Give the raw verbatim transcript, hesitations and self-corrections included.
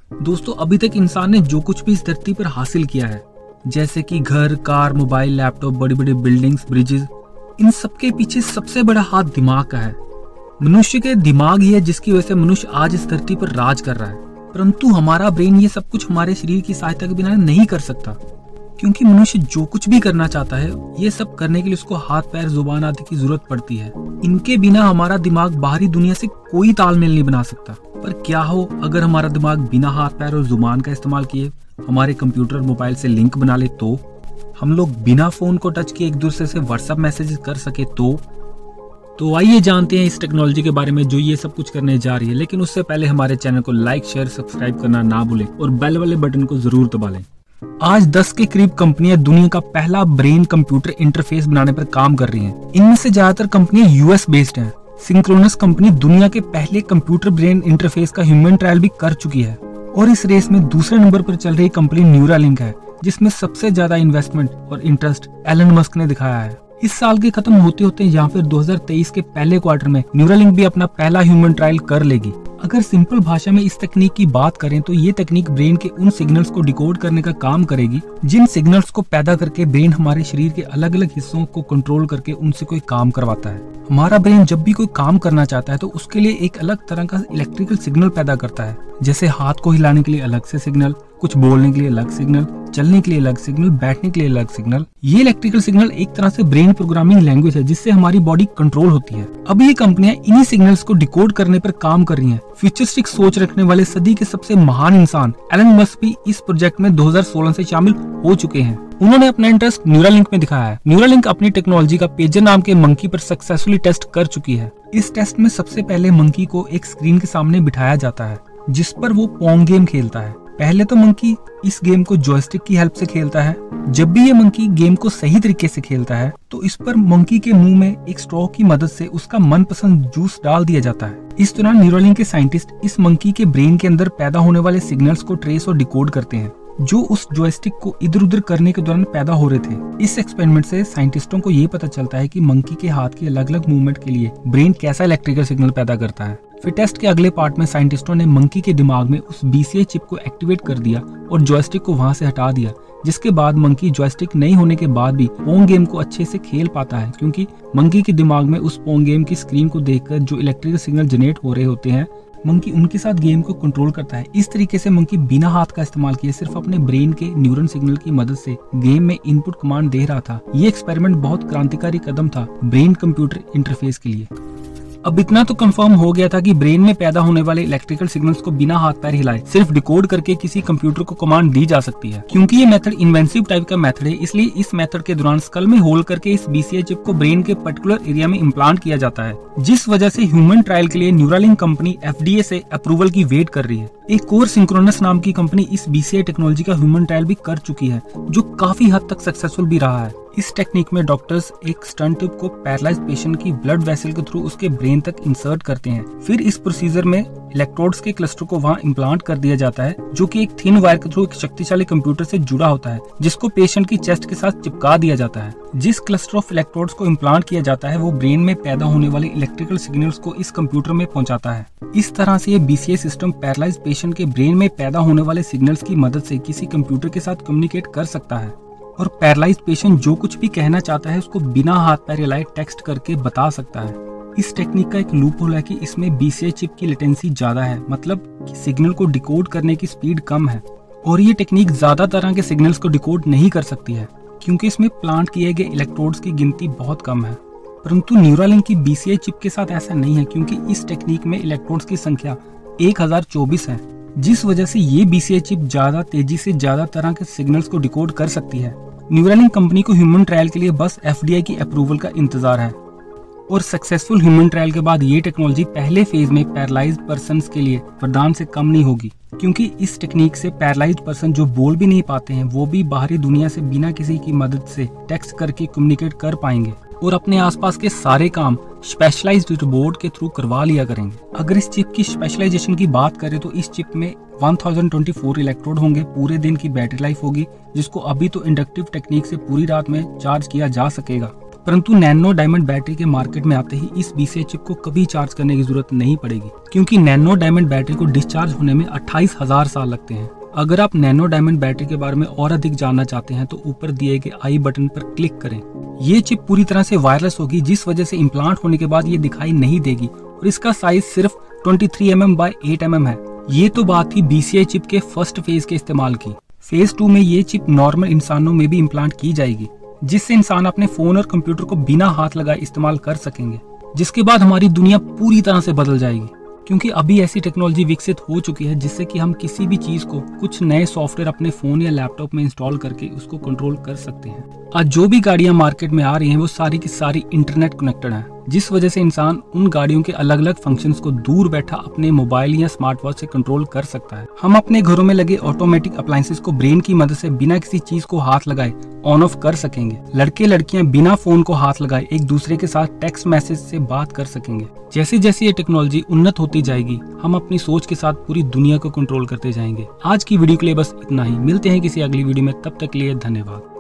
दोस्तों, अभी तक इंसान ने जो कुछ भी इस धरती पर हासिल किया है, जैसे कि घर, कार, मोबाइल, लैपटॉप, बड़ी बड़ी बिल्डिंग्स, ब्रिजेस, इन सबके पीछे सबसे बड़ा हाथ दिमाग का है। मनुष्य के दिमाग ही है जिसकी वजह से मनुष्य आज इस धरती पर राज कर रहा है। परंतु हमारा ब्रेन ये सब कुछ हमारे शरीर की सहायता के बिना नहीं कर सकता, क्योंकि मनुष्य जो कुछ भी करना चाहता है ये सब करने के लिए उसको हाथ, पैर, जुबान आदि की जरूरत पड़ती है। इनके बिना हमारा दिमाग बाहरी दुनिया से कोई तालमेल नहीं बना सकता। पर क्या हो अगर हमारा दिमाग बिना हाथ, पैर और जुबान का इस्तेमाल किए हमारे कंप्यूटर, मोबाइल से लिंक बना ले, तो हम लोग बिना फोन को टच किए एक दूसरे से व्हाट्सएप मैसेजेस कर सके तो तो आइए जानते हैं इस टेक्नोलॉजी के बारे में जो ये सब कुछ करने जा रही है। लेकिन उससे पहले हमारे चैनल को लाइक, शेयर, सब्सक्राइब करना ना भूलें और बेल वाले बटन को जरूर दबा लें। आज दस के करीब कंपनियां दुनिया का पहला ब्रेन कंप्यूटर इंटरफेस बनाने पर काम कर रही हैं। इनमें से ज्यादातर कंपनियां यूएस बेस्ड हैं। सिंक्रोनस कंपनी दुनिया के पहले कंप्यूटर ब्रेन इंटरफेस का ह्यूमन ट्रायल भी कर चुकी है और इस रेस में दूसरे नंबर पर चल रही कंपनी न्यूरालिंक है, जिसमें सबसे ज्यादा इन्वेस्टमेंट और इंटरेस्ट एलन मस्क ने दिखाया है। इस साल के खत्म होते होते या फिर दो हज़ार तेईस के पहले क्वार्टर में न्यूरालिंक भी अपना पहला ह्यूमन ट्रायल कर लेगी। अगर सिंपल भाषा में इस तकनीक की बात करें तो ये तकनीक ब्रेन के उन सिग्नल्स को डिकोड करने का काम करेगी जिन सिग्नल्स को पैदा करके ब्रेन हमारे शरीर के अलग अलग हिस्सों को कंट्रोल करके उनसे कोई काम करवाता है। हमारा ब्रेन जब भी कोई काम करना चाहता है तो उसके लिए एक अलग तरह का इलेक्ट्रिकल सिग्नल पैदा करता है, जैसे हाथ को हिलाने के लिए अलग से सिग्नल, कुछ बोलने के लिए अलग सिग्नल, चलने के लिए अलग सिग्नल, बैठने के लिए अलग सिग्नल। ये इलेक्ट्रिकल सिग्नल एक तरह से ब्रेन प्रोग्रामिंग लैंग्वेज है जिससे हमारी बॉडी कंट्रोल होती है। अब ये कंपनियां इन्हीं सिग्नल्स को डिकोड करने पर काम कर रही हैं। फ्यूचरिस्टिक सोच रखने वाले सदी के सबसे महान इंसान एलन मस्क भी इस प्रोजेक्ट में दो हज़ार सोलह से शामिल हो चुके हैं। उन्होंने अपना इंटरेस्ट न्यूरालिंक में दिखाया है। न्यूरालिंक अपनी टेक्नोलॉजी का पेजर नाम के मंकी पर सक्सेसफुली टेस्ट कर चुकी है। इस टेस्ट में सबसे पहले मंकी को एक स्क्रीन के सामने बिठाया जाता है जिस पर वो पोंग गेम खेलता है। पहले तो मंकी इस गेम को जॉयस्टिक की हेल्प से खेलता है। जब भी ये मंकी गेम को सही तरीके से खेलता है तो इस पर मंकी के मुंह में एक स्ट्रॉ की मदद से उसका मनपसंद जूस डाल दिया जाता है। इस दौरान न्यूरालिंक के साइंटिस्ट इस मंकी के ब्रेन के अंदर पैदा होने वाले सिग्नल्स को ट्रेस और डिकोड करते हैं जो उस जॉयस्टिक को इधर उधर करने के दौरान पैदा हो रहे थे। इस एक्सपेरिमेंट से साइंटिस्टों को ये पता चलता है कि मंकी के हाथ के अलग अलग मूवमेंट के लिए ब्रेन कैसा इलेक्ट्रिकल सिग्नल पैदा करता है। फिर टेस्ट के अगले पार्ट में साइंटिस्टों ने मंकी के दिमाग में उस बीसीए चिप को एक्टिवेट कर दिया और जॉयस्टिक को वहां से हटा दिया, जिसके बाद मंकी जॉयस्टिक नहीं होने के बाद भी पोंग गेम को अच्छे से खेल पाता है, क्योंकि मंकी के दिमाग में उस पोंग गेम की स्क्रीन को देखकर जो इलेक्ट्रिकल सिग्नल जनरेट हो रहे होते हैं, मंकी उनके साथ गेम को कंट्रोल करता है। इस तरीके से मंकी बिना हाथ का इस्तेमाल किए सिर्फ अपने ब्रेन के न्यूरन सिग्नल की मदद से गेम में इनपुट कमांड दे रहा था। ये एक्सपेरिमेंट बहुत क्रांतिकारी कदम था ब्रेन कंप्यूटर इंटरफेस के लिए। अब इतना तो कंफर्म हो गया था कि ब्रेन में पैदा होने वाले इलेक्ट्रिकल सिग्नल्स को बिना हाथ पैर हिलाए सिर्फ डिकोड करके किसी कंप्यूटर को कमांड दी जा सकती है। क्योंकि ये मेथड इन्वेंसिव टाइप का मेथड है, इसलिए इस मेथड के दौरान स्कल में होल करके इस बीसीए चिप को ब्रेन के पर्टिकुलर एरिया में इम्प्लांट किया जाता है, जिस वजह से ह्यूमन ट्रायल के लिए न्यूरालिंक कंपनी एफडीए से अप्रूवल की वेट कर रही है। एक और सिंक्रोनस नाम की कंपनी इस बीसीए टेक्नोलॉजी का ह्यूमन ट्रायल भी कर चुकी है, जो काफी हद तक सक्सेसफुल भी रहा है। इस टेक्निक में डॉक्टर्स एक स्टंट ट्यूब को पैरालाइज्ड पेशेंट की ब्लड वेसल के थ्रू उसके ब्रेन तक इंसर्ट करते हैं। फिर इस प्रोसीजर में इलेक्ट्रोड्स के क्लस्टर को वहां इम्प्लांट कर दिया जाता है, जो कि एक थिन वायर के थ्रू एक शक्तिशाली कंप्यूटर से जुड़ा होता है, जिसको पेशेंट की चेस्ट के साथ चिपका दिया जाता है। जिस क्लस्टर ऑफ इलेक्ट्रोड्स को इम्प्लांट किया जाता है वो ब्रेन में पैदा होने वाले इलेक्ट्रिकल सिग्नल्स को इस कंप्यूटर में पहुंचाता है। इस तरह से ये बीसीए सिस्टम पैरालाइज्ड पेशेंट के ब्रेन में पैदा होने वाले सिग्नल्स की मदद से किसी कंप्यूटर के साथ कम्युनिकेट कर सकता है और पैरालाइज्ड पेशेंट जो कुछ भी कहना चाहता है उसको बिना हाथ पैर हिलाए टेक्स्ट करके बता सकता है। इस टेक्निक का एक लूप होल है कि इसमें बीसीए चिप की लेटेंसी ज्यादा है, मतलब कि सिग्नल को डिकोड करने की स्पीड कम है, और ये टेक्निक ज्यादा तरह के सिग्नल्स को डिकोड नहीं कर सकती है क्योंकि इसमें प्लांट किए गए इलेक्ट्रोड्स की गिनती बहुत कम है। परंतु न्यूरालिंक की बीसीए चिप के साथ ऐसा नहीं है, क्योंकि इस टेक्निक में इलेक्ट्रोड्स की संख्या एक हज़ार चौबीस है, जिस वजह से ये बीसीए चिप ज्यादा तेजी से ज्यादा तरह के सिग्नल्स को डिकोड कर सकती है। न्यूरालिंक कंपनी को ह्यूमन ट्रायल के लिए बस एफडीए की अप्रूवल का इंतजार है और सक्सेसफुल ह्यूमन ट्रायल के बाद ये टेक्नोलॉजी पहले फेज में पैरालाइज्ड पर्सन्स के लिए वरदान से कम नहीं होगी, क्योंकि इस टेक्निक से पैरालाइज्ड पर्सन जो बोल भी नहीं पाते हैं वो भी बाहरी दुनिया से बिना किसी की मदद से टेक्स्ट करके कम्युनिकेट कर पाएंगे और अपने आसपास के सारे काम स्पेशलाइज्ड रोबोट के थ्रू करवा लिया करेंगे। अगर इस चिप की स्पेशलाइजेशन की बात करें तो इस चिप में एक हज़ार चौबीस इलेक्ट्रोड होंगे, पूरे दिन की बैटरी लाइफ होगी, जिसको अभी तो इंडक्टिव टेक्निक से पूरी रात में चार्ज किया जा सकेगा। परंतु नैनो डायमंड बैटरी के मार्केट में आते ही इस बीसीए चिप को कभी चार्ज करने की जरूरत नहीं पड़ेगी, क्योंकि नैनो डायमंड बैटरी को डिस्चार्ज होने में अट्ठाईस हजार साल लगते हैं। अगर आप नैनो डायमंड बैटरी के बारे में और अधिक जानना चाहते हैं तो ऊपर दिए गए आई बटन पर क्लिक करें। ये चिप पूरी तरह से वायरलेस होगी, जिस वजह से इम्प्लांट होने के बाद ये दिखाई नहीं देगी और इसका साइज सिर्फ तेईस एम एम बाय आठ एम एम है। ये तो बात थी बीसीआई चिप के फर्स्ट फेज के इस्तेमाल की। फेज टू में ये चिप नॉर्मल इंसानों में भी इम्प्लांट की जाएगी, जिससे इंसान अपने फोन और कंप्यूटर को बिना हाथ लगाए इस्तेमाल कर सकेंगे, जिसके बाद हमारी दुनिया पूरी तरह से बदल जाएगी। क्योंकि अभी ऐसी टेक्नोलॉजी विकसित हो चुकी है जिससे कि हम किसी भी चीज को कुछ नए सॉफ्टवेयर अपने फोन या लैपटॉप में इंस्टॉल करके उसको कंट्रोल कर सकते हैं। आज जो भी गाड़ियां मार्केट में आ रही हैं वो सारी की सारी इंटरनेट कनेक्टेड हैं, जिस वजह से इंसान उन गाड़ियों के अलग अलग फंक्शंस को दूर बैठा अपने मोबाइल या स्मार्ट वॉच से कंट्रोल कर सकता है। हम अपने घरों में लगे ऑटोमेटिक अप्लायंसेस को ब्रेन की मदद से बिना किसी चीज को हाथ लगाए ऑन ऑफ कर सकेंगे। लड़के लड़कियां बिना फोन को हाथ लगाए एक दूसरे के साथ टेक्स्ट मैसेज से बात कर सकेंगे। जैसे जैसे ये टेक्नोलॉजी उन्नत होती जाएगी, हम अपनी सोच के साथ पूरी दुनिया को कंट्रोल करते जाएंगे। आज की वीडियो के लिए बस इतना ही। मिलते हैं किसी अगली वीडियो में, तब तक के लिए धन्यवाद।